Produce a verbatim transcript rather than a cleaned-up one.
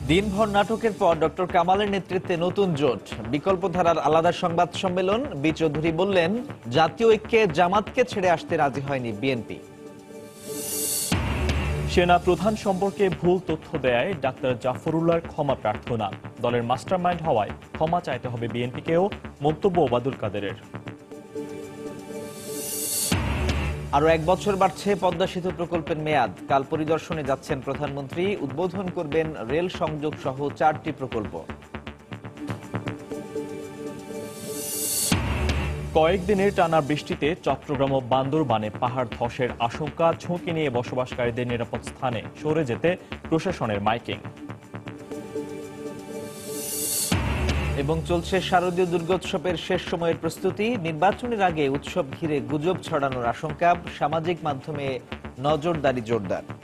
দিনভর নাটকের পর ডক্টর কামালের নেতৃত্বে নতুন জোট, বিকল্পধারার আলাদা সংবাদ সম্মেলন। বি চৌধুরী বললেন, জাতীয় ঐক্যে জামাতকে ছেড়ে আসতে রাজি হয়নি বিএনপি। সেনা প্রধান সম্পর্কে ভুল তথ্য দেয় ডাক্তার জাফরুল্লাহর ক্ষমা প্রার্থনা। দলের মাস্টারমাইন্ড হওয়ায় ক্ষমা চাইতে হবে বিএনপিকেও, মন্তব্য ওবায়দুল কাদেরের। আরো এক বছর বাড়ছে পদ্মা সেতু প্রকল্পের মেয়াদ। কাল পরিদর্শনে যাচ্ছেন প্রধানমন্ত্রী, উদ্বোধন করবেন রেল সংযোগ সহ চারটি প্রকল্প। কয়েকদিনের টানা বৃষ্টিতে চট্টগ্রাম ও বান্দরবানে পাহাড় ধসের আশঙ্কা, ঝুঁকি নিয়ে বসবাসকারীদের নিরাপদ স্থানে সরে যেতে প্রশাসনের মাইকিং। এবং চলছে শারদীয় দুর্গোৎসবের শেষ সময়ের প্রস্তুতি। নির্বাচনের আগে উৎসব ঘিরে গুজব ছড়ানোর আশঙ্কা, সামাজিক মাধ্যমে নজরদারি জোরদার।